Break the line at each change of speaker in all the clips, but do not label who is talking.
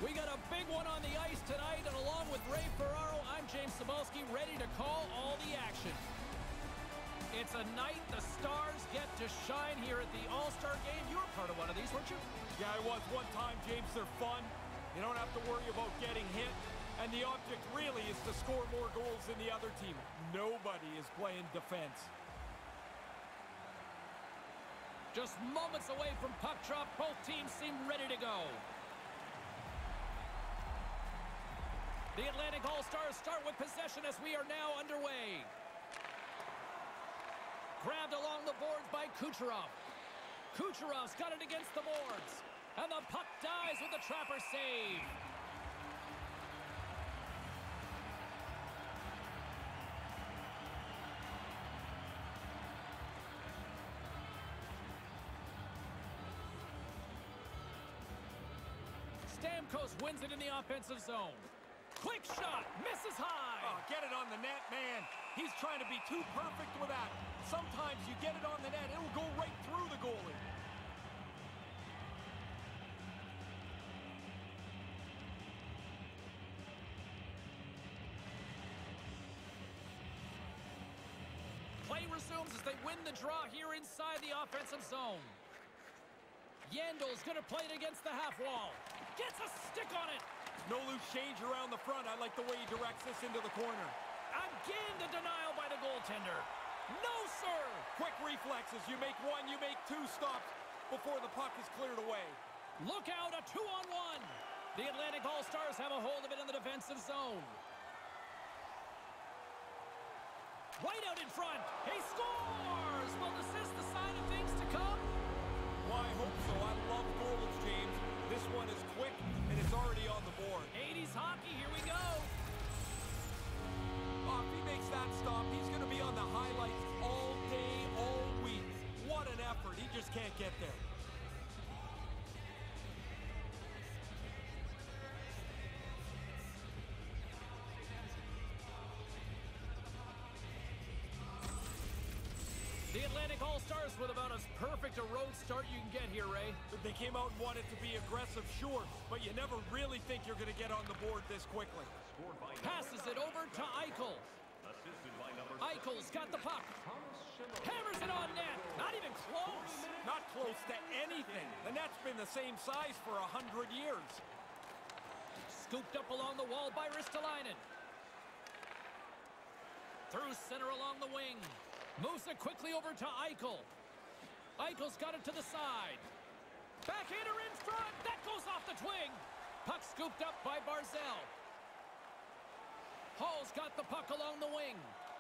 We got a big one on the ice tonight, and along with Ray Ferraro, I'm James Cybulski, ready to call all the action. It's a night the stars get to shine here at the All-Star Game. You were part of one of these, weren't you?
Yeah, I was one time, James. They're fun. You don't have to worry about getting hit. And the object really is to score more goals than the other team. Nobody is playing defense.
Just moments away from puck drop, both teams seem ready to go. The Atlantic All-Stars start with possession as we are now underway. Grabbed along the boards by Kucherov. Kucherov's got it against the boards. And the puck dies with the trapper save. Stamkos wins it in the offensive zone. Quick shot, misses high.
Oh, get it on the net, man. He's trying to be too perfect with that. Sometimes you get it on the net, it'll go right through the goalie.
Play resumes as they win the draw here inside the offensive zone. Yandel's going to play it against the half wall. Gets a stick on it.
No loose change around the front. I like the way he directs this into the corner.
Again, the denial by the goaltender. No, sir!
Quick reflexes. You make one, you make two stops before the puck is cleared away.
Look out, a 2-on-1. The Atlantic All-Stars have a hold of it in the defensive zone. Right out in front. He scores! Will this is the sign of things to come?
Well, I hope so. I love goals, James. This one is quick, and it's already on the board.
80s hockey, here we go.
Oh, if he makes that stop, he's going to be on the highlights all day, all week. What an effort. He just can't get there.
The Atlantic All-Stars with about as perfect a road start you can get here, Ray.
They came out and wanted to be aggressive, sure, but you never really think you're going to get on the board this quickly.
Passes it over to Eichel. Eichel's got the puck. Hammers it on net. Not even close.
Not close to anything. The net's been the same size for 100 years.
Scooped up along the wall by Ristolainen. Through center along the wing. Moves it quickly over to Eichel. Eichel's got it to the side. Backhander in front. That goes off the twing. Puck scooped up by Barzal. Hall's got the puck along the wing.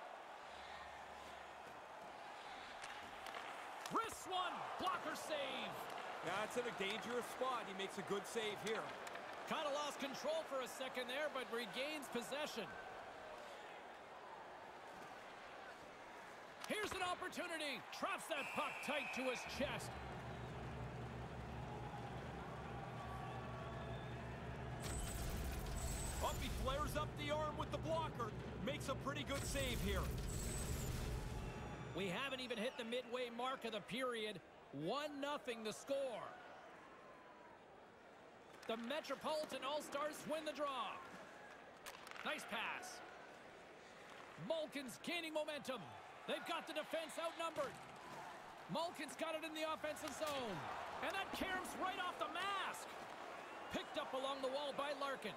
Wrists one. Blocker save.
That's in a dangerous spot. He makes a good save here.
Kind of lost control for a second there, but regains possession. Here's an opportunity. Traps that puck tight to his chest.
Up, he flares up the arm with the blocker. Makes a pretty good save here.
We haven't even hit the midway mark of the period. 1-0 the score. The Metropolitan All-Stars win the draw. Nice pass. Malkin's gaining momentum. They've got the defense outnumbered. Malkin's got it in the offensive zone. And that caroms right off the mask. Picked up along the wall by Larkin.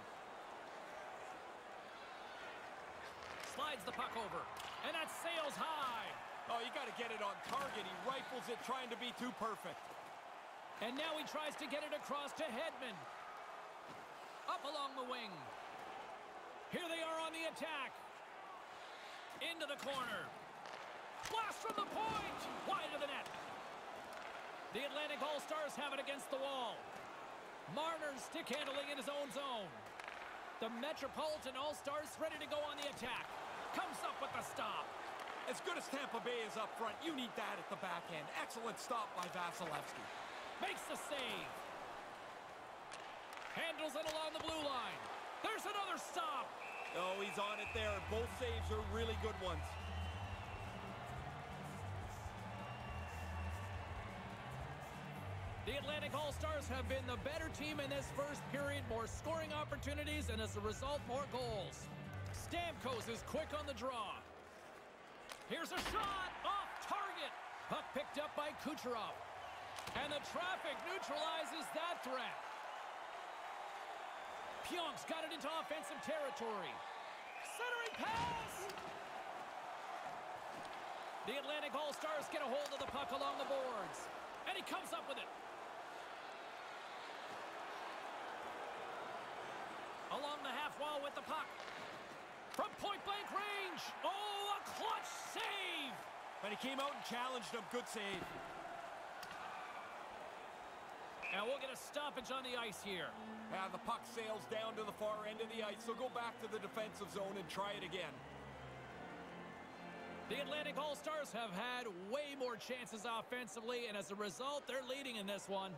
Slides the puck over. And that sails high.
Oh, you got to get it on target. He rifles it trying to be too perfect.
And now he tries to get it across to Hedman. Up along the wing. Here they are on the attack. Into the corner. Blast from the point! Wide of the net. The Atlantic All-Stars have it against the wall. Marner's stick handling in his own zone. The Metropolitan All-Stars ready to go on the attack. Comes up with the stop.
As good as Tampa Bay is up front, you need that at the back end. Excellent stop by Vasilevsky.
Makes the save. Handles it along the blue line. There's another stop.
Oh, he's on it there. Both saves are really good ones.
The Atlantic All-Stars have been the better team in this first period. More scoring opportunities, and as a result, more goals. Stamkos is quick on the draw. Here's a shot off target. Puck picked up by Kucherov. And the traffic neutralizes that threat. Pionk's got it into offensive territory. Centering pass! The Atlantic All-Stars get a hold of the puck along the boards. And he comes up with it. Along the half wall with the puck. From point-blank range. Oh, a clutch save!
And he came out and challenged him. Good save.
And we'll get a stoppage on the ice here.
The puck sails down to the far end of the ice. So go back to the defensive zone and try it again.
The Atlantic All-Stars have had way more chances offensively, and as a result, they're leading in this one.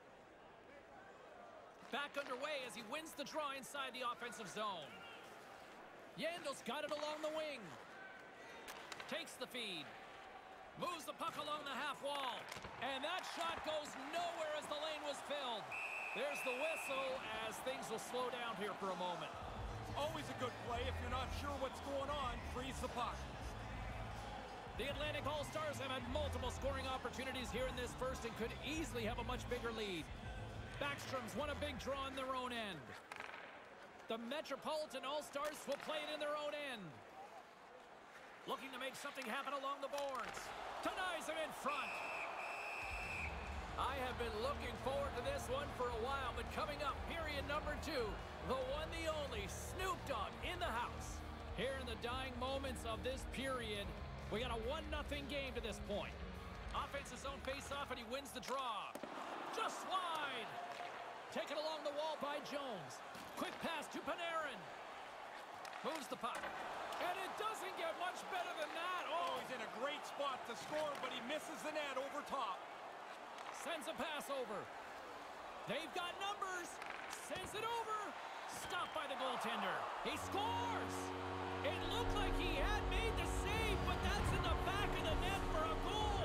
Back underway as he wins the draw inside the offensive zone. Yandel's got it along the wing. Takes the feed. Moves the puck along the half wall. And that shot goes nowhere as the lane was filled. There's the whistle as things will slow down here for a moment.
Always a good play. If you're not sure what's going on, freeze the puck.
The Atlantic All-Stars have had multiple scoring opportunities here in this first and could easily have a much bigger lead. Backstrom's won a big draw on their own end. The Metropolitan All-Stars will play it in their own end. Looking to make something happen along the boards. Denies him in front. I have been looking forward to this one for a while, but coming up, period number 2, the one, the only, Snoop Dogg in the house. Here in the dying moments of this period, we got a 1-0 game to this point. Offensive zone face-off, and he wins the draw. Just wide. Taken along the wall by Jones. Quick pass to Panarin. Moves the puck. And it doesn't get much better than that.
Oh, he's in a great spot to score, but he misses the net over top.
Sends a pass over. They've got numbers. Sends it over. Stopped by the goaltender. He scores. It looked like he had made the save, but that's in the back of the net for a goal.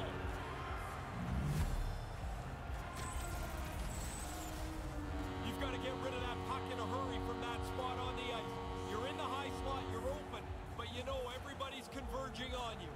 You've got to get rid of that puck in a hurry from that spot on the ice. You're in the high slot, you're open, but you know everybody's converging on you.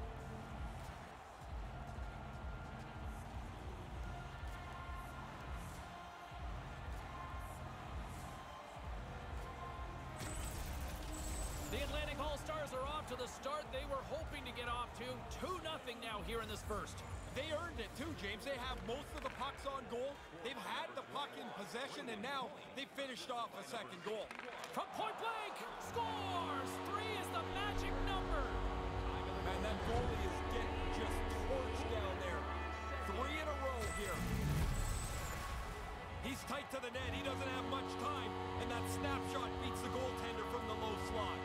The Atlantic All-Stars are off to the start they were hoping to get off to. 2-0 now here in this first.
They earned it too, James. They have most of the pucks on goal. They've had the puck in possession, and now they finished off a second goal.
From point blank, scores! 3 is the magic number.
Man, that goalie is getting just torched down there. 3 in a row here. He's tight to the net. He doesn't have much time, and that snapshot beats the goaltender from the low slot.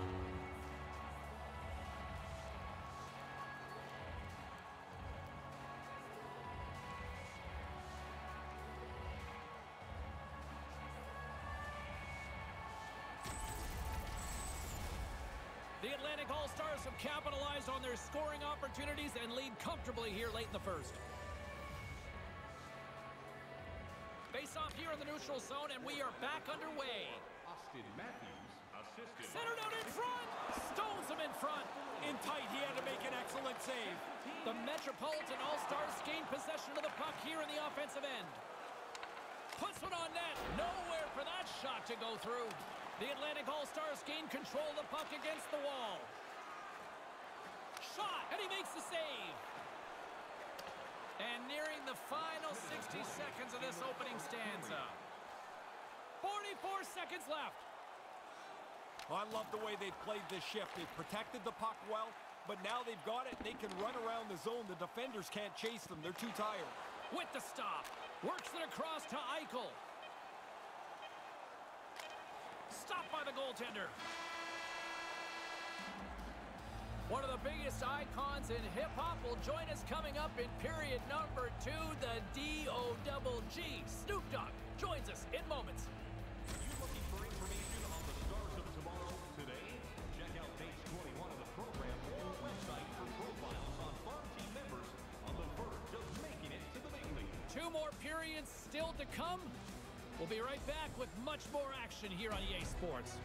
The Atlantic All-Stars have capitalized on their scoring opportunities and lead comfortably here late in the first. Face-off here in the neutral zone, and we are back underway.
Austin Matthews, assisted.
Centered out in front. Stones him in front.
In tight, he had to make an excellent save.
The Metropolitan All-Stars gain possession of the puck here in the offensive end. Puts one on net. Nowhere for that shot to go through. The Atlantic All-Stars gain control of the puck against the wall. Shot, and he makes the save. And nearing the final 60 seconds of this opening stanza. 44 seconds left.
I love the way they've played this shift. They've protected the puck well, but now they've got it. They can run around the zone. The defenders can't chase them. They're too tired.
With the stop. Works it across to Eichel. Stopped by the goaltender. One of the biggest icons in hip-hop will join us coming up in period number 2, the D-O-double-G. Snoop Dogg joins us in moments.
Are you looking for information on the stars of tomorrow today? Check out page 21 of the program or website for profiles on farm team members on the verge of making it to the big league.
2 more periods still to come. We'll be right back with much more action here on EA Sports.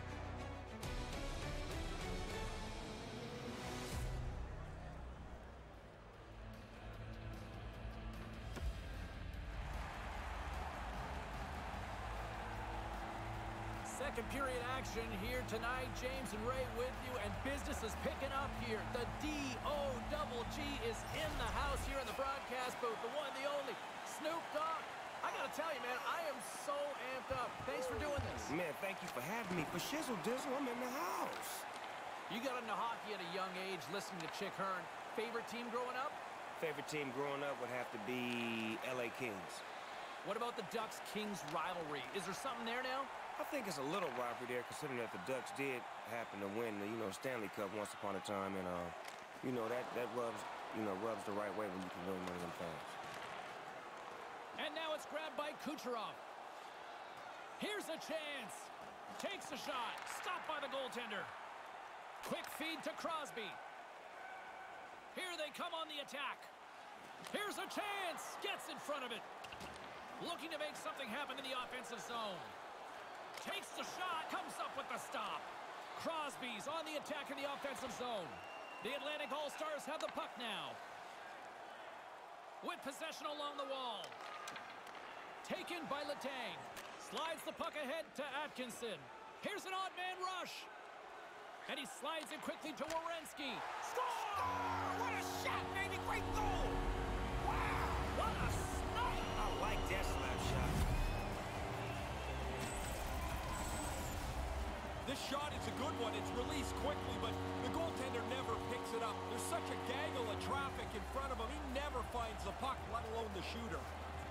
Second period action here tonight. James and Ray with you, and business is picking up here. The D-O-double-G is in the house here in the broadcast booth. The one, the only, Snoop Dogg. I gotta tell you, man, I am so amped up. Thanks for doing this.
Man, thank you for having me. For shizzle dizzle, I'm in the house.
You got into hockey at a young age, listening to Chick Hearn. Favorite team growing up?
Favorite team growing up would have to be LA Kings.
What about the Ducks-Kings rivalry? Is there something there now?
I think it's a little rivalry there, considering that the Ducks did happen to win the, Stanley Cup once upon a time, and that rubs the right way when you can win one of them things.
And now it's grabbed by Kucherov. Here's a chance. Takes a shot. Stopped by the goaltender. Quick feed to Crosby. Here they come on the attack. Here's a chance. Gets in front of it. Looking to make something happen in the offensive zone. Takes the shot, comes up with the stop. Crosby's on the attack in the offensive zone. The Atlantic All-Stars have the puck now. With possession along the wall. Taken by Letang. Slides the puck ahead to Atkinson. Here's an odd man rush. And he slides it quickly to Werenski. Score!
What a shot, baby! Great goal! Wow!
What a snipe!
I like that slap shot.
This shot is a good one. It's released quickly, but the goaltender never picks it up. There's such a gaggle of traffic in front of him. He never finds the puck, let alone the shooter.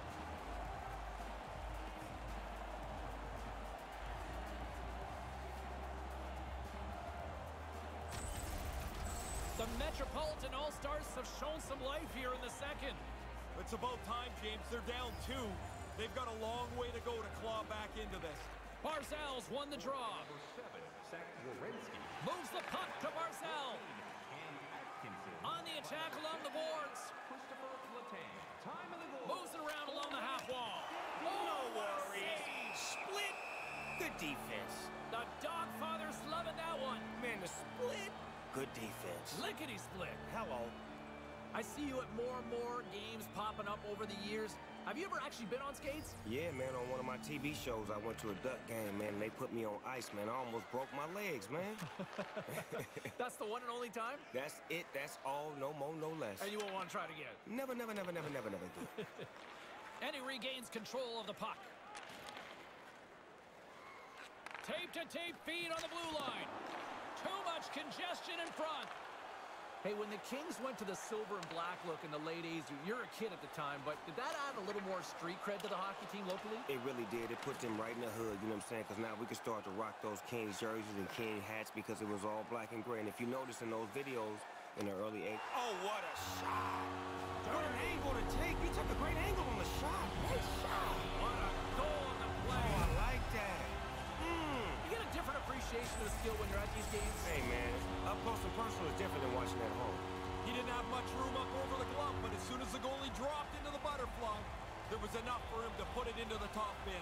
The Metropolitan All-Stars have shown some life here in the second.
It's about time, James. They're down 2. They've got a long way to go to claw back into this.
Barzal's won the draw.
Number 7, Zach Werenski.
Moves the puck to Barzal.
Cam Atkinson.
On the attack along the boards.
Christopher Letang. Time of the goal.
Moves it around along the half wall.
No
what a
worries.
save.
Split. Good defense.
The Dogfather's loving that one.
Man, the split. Good defense.
Lickety split.
Hello.
I see you at more and more games popping up over the years. Have you ever actually been on skates?
Yeah, man, on one of my TV shows, I went to a Duck game, man, and they put me on ice, man. I almost broke my legs, man.
That's the one and only time?
That's it. That's all. No more, no less.
And you won't want to try it again?
Never, never, never, never, never, never again.
And he regains control of the puck. Tape-to-tape feed on the blue line. Too much congestion in front. Hey, when the Kings went to the silver and black look in the late 80s, you're a kid at the time, but did that add a little more street cred to the hockey team locally?
It really did. It put them right in the hood, you know what I'm saying? Because now we can start to rock those Kings jerseys and King hats because it was all black and gray. And if you notice in those videos in the early 80s... Oh, what a shot! What an angle to take. You took a great angle on the shot. Great shot.
What a goal on the play.
Oh, I like that.
You get a different appreciation of the skill when you're at these games.
Hey, man, up close and personal is different than watching at home.
He didn't have much room up over the glove, but as soon as the goalie dropped into the butterfly, there was enough for him to put it into the top bin.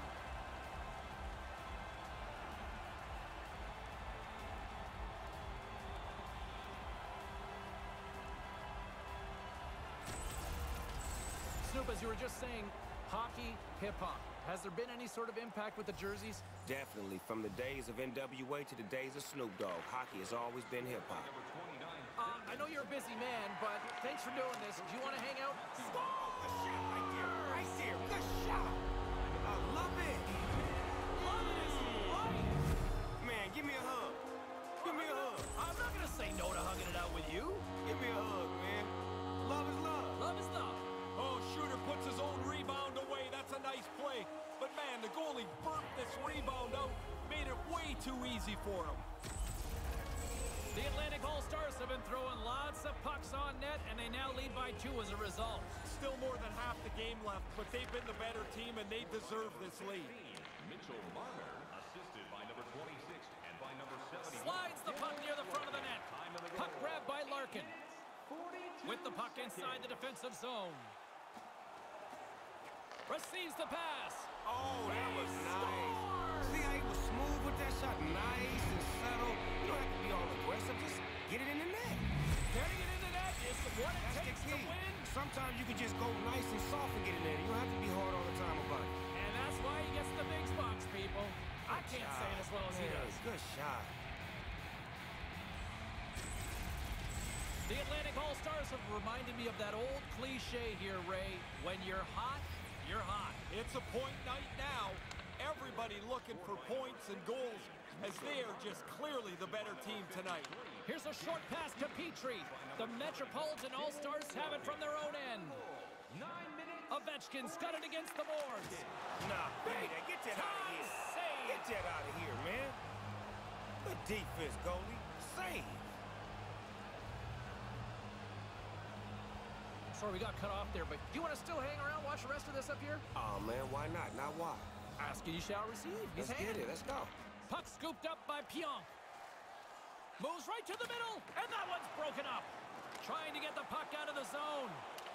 Snoop, as you were just saying, hockey, hip-hop. Has there been any sort of impact with the jerseys?
Definitely. From the days of NWA to the days of Snoop Dogg, hockey has always been hip-hop.
I know you're a busy man, but thanks for doing this. Do you want to hang out?
Oh, good shot right there. Right there. Good shot. I love it.
Love it is right.
Man, give me a hug. Give me a hug.
I'm not going to say no to hugging it out with you.
Give me a hug, man. Love is love.
Love is love.
Oh, shooter puts his own rebound away. That's a nice play. But, man, the goalie burped this rebound out. Made it way too easy for him.
The Atlantic All-Stars have been throwing lots of pucks on net, and they now lead by 2 as a result.
Still more than half the game left, but they've been the better team, and they deserve this lead.
Mitchell Marner, assisted by number 26 and by number 70.
Slides the puck near the front of the net. Puck grabbed by Larkin. With the puck inside the defensive zone. Receives the pass.
Oh, that was
He
nice.
scores!
See how he was smooth with that shot? Nice and subtle. You don't have to be all aggressive. Just get it in the net.
Getting it in the net is what it
That's the
takes to
key.
win.
Sometimes you can just go nice and soft and get it in there. You don't have to be hard all the time about it.
And that's why he gets the big bucks, people. I can't say it as well as he
Man,
does.
good shot.
The Atlantic All-Stars have reminded me of that old cliche here, Ray. When you're hot, you're hot.
It's a point night now. Everybody looking for points and goals as they are just clearly the better team tonight.
Here's a short pass to Petrie. The Metropolitan All-Stars have it from their own end.
9 minutes.
Ovechkin's got it against the boards.
Nah, baby, get that out of here.
Save.
Get that out of here, man. Good defense, goalie. Save.
Sorry, we got cut off there, but do you want to still hang around, watch the rest of this up here?
Oh, man, why not? Now why?
Ask and you shall receive. He's
Let's
hanging.
get it. Let's go.
Puck scooped up by Pionk. Moves right to the middle, and that one's broken up. Trying to get the puck out of the zone.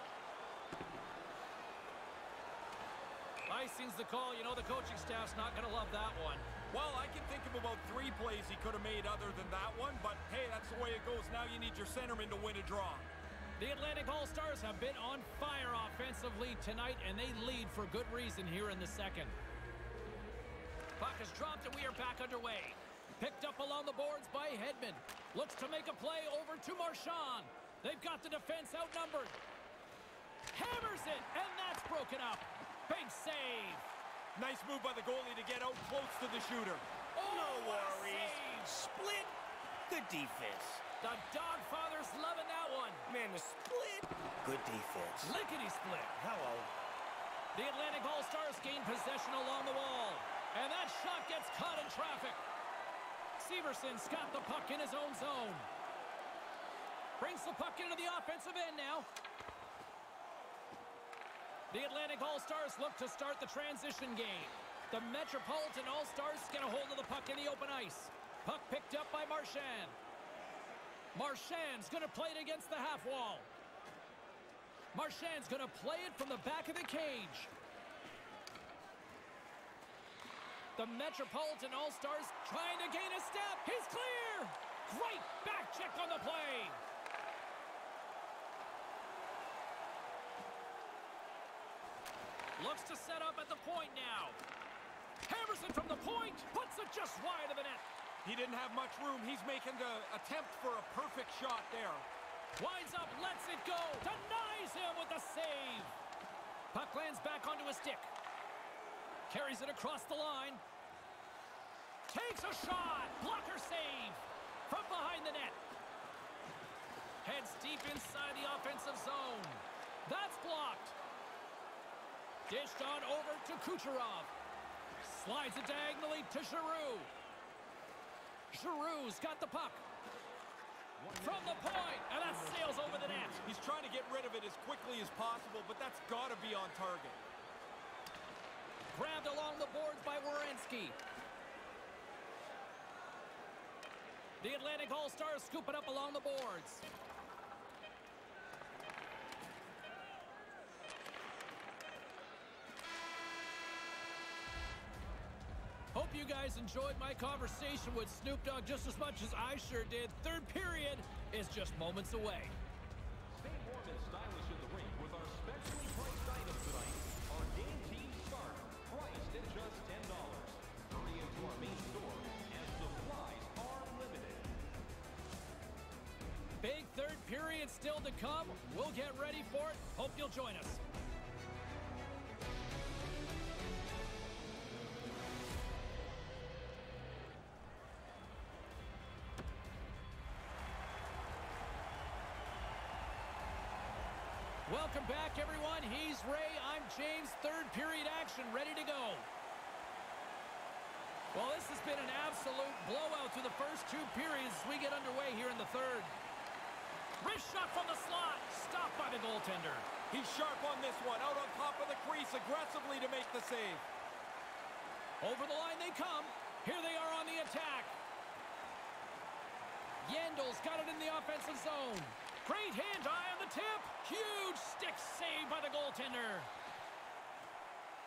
Icing's the call. You know the coaching staff's not going to love that one.
Well, I can think of about 3 plays he could have made other than that one, but hey, that's the way it goes. Now you need your centerman to win a draw.
The Atlantic All-Stars have been on fire offensively tonight, and they lead for good reason here in the second. Puck is dropped, and we are back underway. Picked up along the boards by Hedman. Looks to make a play over to Marchand. They've got the defense outnumbered. Hammers it, and that's broken up. Big save.
Nice move by the goalie to get out close to the shooter.
Oh,
No
what a
worries.
save.
Split. Good defense.
The Dogfather's loving that one.
Man, the split. Good defense.
Lickety split.
Hello.
The Atlantic All-Stars gain possession along the wall. And that shot gets caught in traffic. Severson's got the puck in his own zone. Brings the puck into the offensive end now. The Atlantic All-Stars look to start the transition game. The Metropolitan All-Stars get a hold of the puck in the open ice. Puck picked up by Marchand. Marchand's going to play it against the half wall. Marchand's going to play it from the back of the cage. The Metropolitan All-Stars trying to gain a step. He's clear. Great back check on the play. Looks to set up at the point now. Hammerson from the point. Puts it just wide of the net.
He didn't have much room. He's making the attempt for a perfect shot there.
Winds up, lets it go. Denies him with the save. Puck lands back onto his stick. Carries it across the line. Takes a shot. Blocker save. From behind the net. Heads deep inside the offensive zone. That's blocked. Dished on over to Kucherov. Slides it diagonally to Giroux. Giroux's got the puck. From the point, and that sails over the net.
He's trying to get rid of it as quickly as possible, but that's got to be on target.
Grabbed along the boards by Werenski. The Atlantic All-Stars scoop it up along the boards. Hope you guys enjoyed my conversation with Snoop Dogg just as much as I sure did. Third period is just moments away.
Stay warm and stylish in the rink with our specially priced items tonight. Our game team start, priced at just $10. Hurry into our main store as supplies are limited.
Big third period still to come. We'll get ready for it. Hope you'll join us. Welcome back, everyone. He's Ray. I'm James. Third period action ready to go. Well, this has been an absolute blowout through the first 2 periods as we get underway here in the third. Wrist shot from the slot. Stopped by the goaltender.
He's sharp on this one. Out on top of the crease aggressively to make the save.
Over the line they come. Here they are on the attack. Yendel's got it in the offensive zone. Great hand eye on the tip. Huge stick save by the goaltender.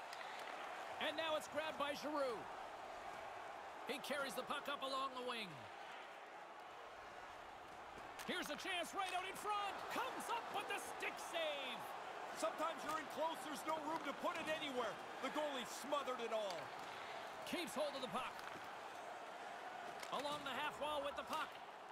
And now it's grabbed by Giroud. He carries the puck up along the wing. Here's a chance right out in front. Comes up with the stick save.
Sometimes you're in close, there's no room to put it anywhere. The goalie smothered it all.
Keeps hold of the puck. Along the half wall with the puck.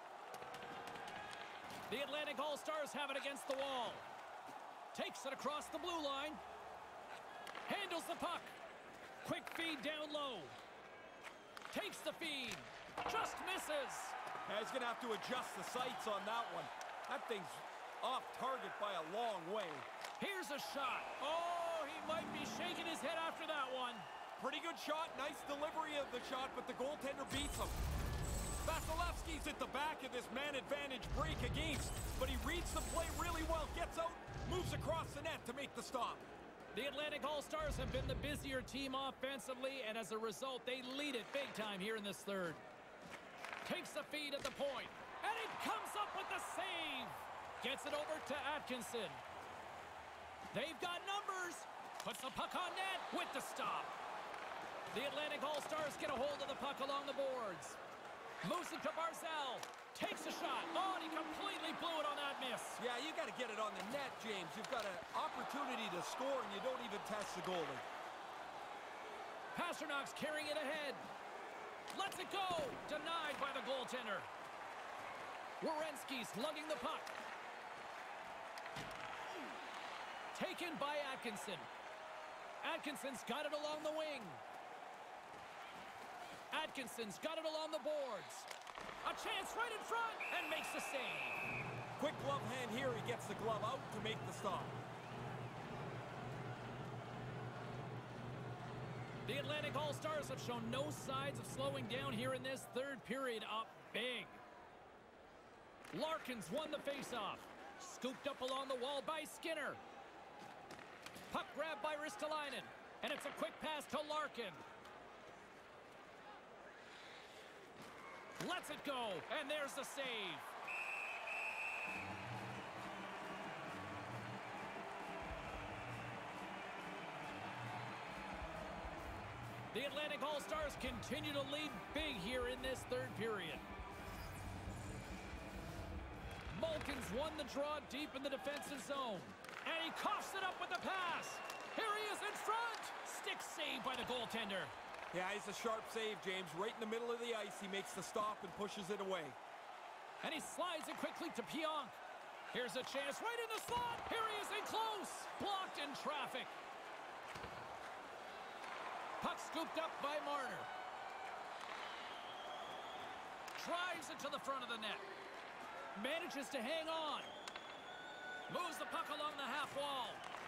The Atlantic All-Stars have it against the wall. Takes it across the blue line. Handles the puck. Quick feed down low. Takes the feed. Just misses.
Yeah, he's going to have to adjust the sights on that one. That thing's off target by a long way.
Here's a shot. Oh, he might be shaking his head after that one.
Pretty good shot. Nice delivery of the shot, but the goaltender beats him. Vasilevsky's at the back of this man advantage break against, but he reads the play really well, gets out, moves across the net to make the stop.
The Atlantic All-Stars have been the busier team offensively, and as a result, they lead it big time here in this third. Takes the feed at the point, and he comes up with the save. Gets it over to Atkinson. They've got numbers. Puts the puck on net with the stop. The Atlantic All-Stars get a hold of the puck along the boards. Moves it to Barzal. Takes a shot. Oh, and he completely blew it on that miss.
Yeah, you got to get it on the net, James. You've got an opportunity to score, and you don't even test the goalie.
Pasternak's carrying it ahead. Lets it go. Denied by the goaltender. Werenski's lugging the puck. Taken by Atkinson. Atkinson's got it along the wing. Atkinson's got it along the boards. A chance right in front and makes the save.
Quick glove hand here. He gets the glove out to make the stop.
The Atlantic All-Stars have shown no signs of slowing down here in this third period, up big. Larkins won the faceoff. Scooped up along the wall by Skinner. Puck grabbed by Ristolainen. And it's a quick pass to Larkin. Lets it go, and there's the save. The Atlantic All-Stars continue to lead big here in this third period. Malkin's won the draw deep in the defensive zone. And he coughs it up with the pass. Here he is in front. Stick save by the goaltender.
Yeah, he's a sharp save, James. Right in the middle of the ice, he makes the stop and pushes it away.
And he slides it quickly to Pionk. Here's a chance right in the slot. Here he is in close. Blocked in traffic. Puck scooped up by Marner. Drives it to the front of the net. Manages to hang on. Moves the puck along the half wall.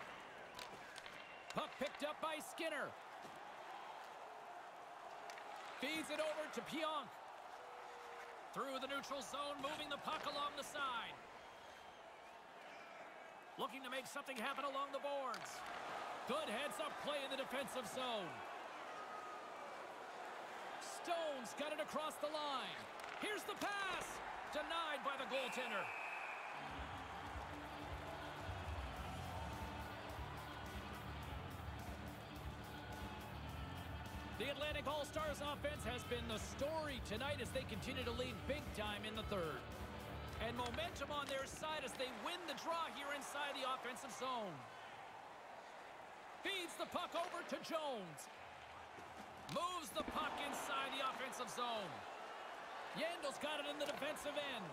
Puck picked up by Skinner. Feeds it over to Pionk. Through the neutral zone, moving the puck along the side. Looking to make something happen along the boards. Good heads-up play in the defensive zone. Stone's got it across the line. Here's the pass. Denied by the goaltender. The Atlantic All-Stars offense has been the story tonight as they continue to lead big time in the third. And momentum on their side as they win the draw here inside the offensive zone. Feeds the puck over to Jones. Moves the puck inside the offensive zone. Yandel's got it in the defensive end.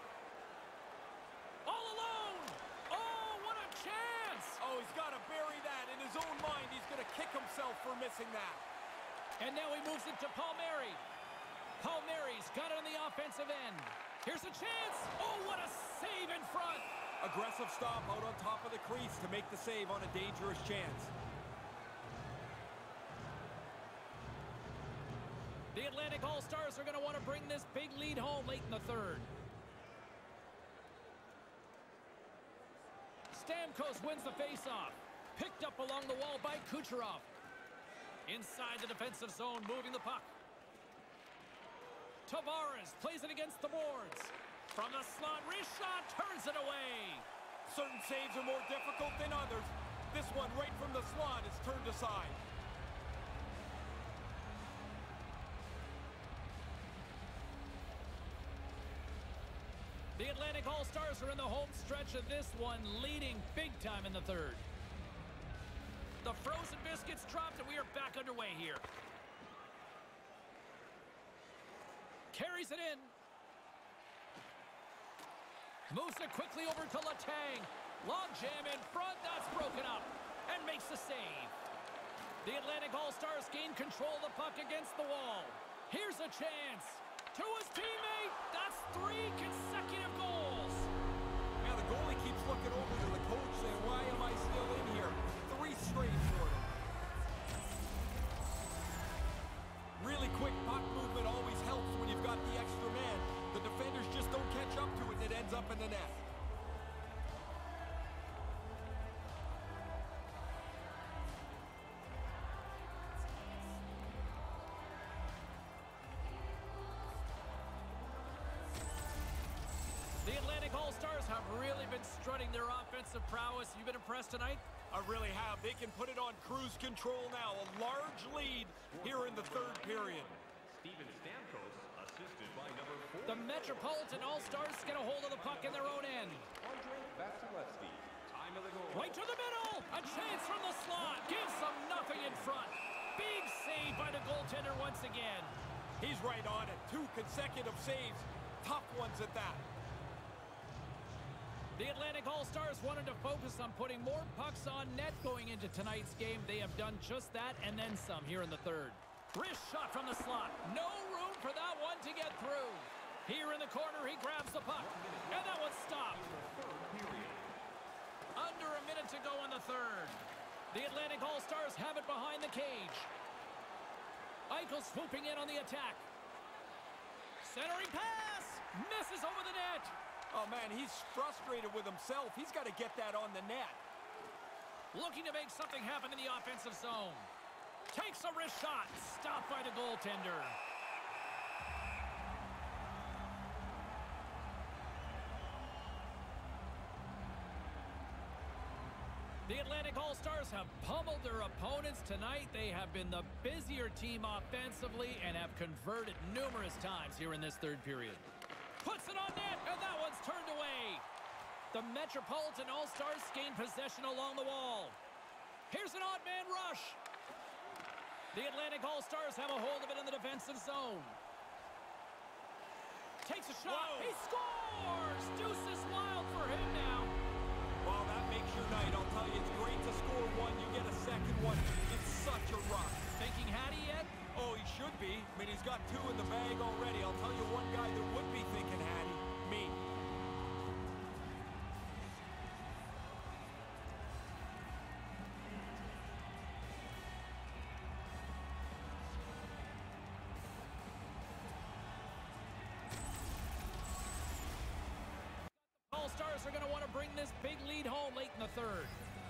All alone! Oh, what a chance!
Oh, he's got to bury that. In his own mind, he's going to kick himself for missing that.
And now he moves it to Palmieri. Palmieri's got it on the offensive end. Here's a chance. Oh, what a save in front.
Aggressive stop out on top of the crease to make the save on a dangerous chance.
The Atlantic All-Stars are going to want to bring this big lead home late in the third. Stamkos wins the faceoff. Picked up along the wall by Kucherov. Inside the defensive zone, moving the puck. Tavares plays it against the boards. From the slot, wrist shot, turns it away.
Certain saves are more difficult than others. This one, right from the slot, is turned aside.
Atlantic All-Stars are in the home stretch of this one, leading big time in the third. The frozen biscuits dropped, and we are back underway here. Carries it in. Moves it quickly over to Letang. Long jam in front. That's broken up. And makes the save. The Atlantic All-Stars gain control of the puck against the wall. Here's a chance. To his teammate. That's 3 consecutive goals.
Now the goalie keeps looking over to the coach saying, why am I still in here? 3 straight for him. Really quick puck movement always helps when you've got the extra man. The defenders just don't catch up to it, and it ends up in the net.
The Atlantic All-Stars have really been strutting their offensive prowess. You've been impressed tonight?
I really have. They can put it on cruise control now. A large lead here in the third period.
Steven Stamkos, assisted by number 4.
The Metropolitan All-Stars get a hold of the puck in their own end.
Andre Vasilevsky. Time of the goal.
Right to the middle. A chance from the slot. Gives them nothing in front. Big save by the goaltender once again.
He's right on it. 2 consecutive saves. Tough ones at that.
The Atlantic All-Stars wanted to focus on putting more pucks on net going into tonight's game. They have done just that and then some here in the third. Wrist shot from the slot. No room for that one to get through. Here in the corner, he grabs the puck. And that one's stopped. Under a minute to go in the third. The Atlantic All-Stars have it behind the cage. Eichel swooping in on the attack. Centering pass. Misses over the net.
Oh, man, he's frustrated with himself. He's got to get that on the net.
Looking to make something happen in the offensive zone. Takes a wrist shot. Stopped by the goaltender. The Atlantic All-Stars have pummeled their opponents tonight. They have been the busier team offensively and have converted numerous times here in this third period. Puts it on net, and that one's turned away. The Metropolitan All-Stars gain possession along the wall. Here's an odd man rush. The Atlantic All-Stars have a hold of it in the defensive zone. Takes a shot. Whoa. He scores! Deuce is wild for him now.
Well, that makes your night. I'll tell you, it's great to score one. You get a second one. It's such a rush.
Thinking Hattie yet?
Oh, he should be. I mean, he's got 2 in the bag already. I'll tell you one guy that would be thinking Hattie. Me.
All-Stars are going to want to bring this big lead home late in the third.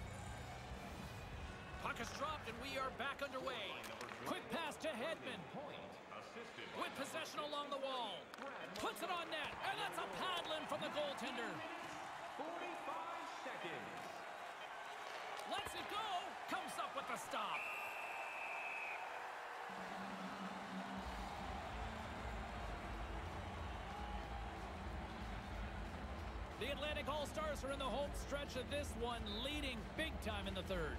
Puck is dropped, and we are back underway. Quick pass to Hedman. With possession along the wall. Puts it on net, and that's a paddling from the goaltender.
45 seconds.
Lets it go. Comes up with the stop. The Atlantic All-Stars are in the home stretch of this one, leading big time in the third.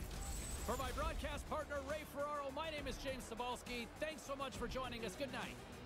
For my broadcast partner, Ray Ferraro, my name is James Cybulski. Thanks so much for joining us. Good night.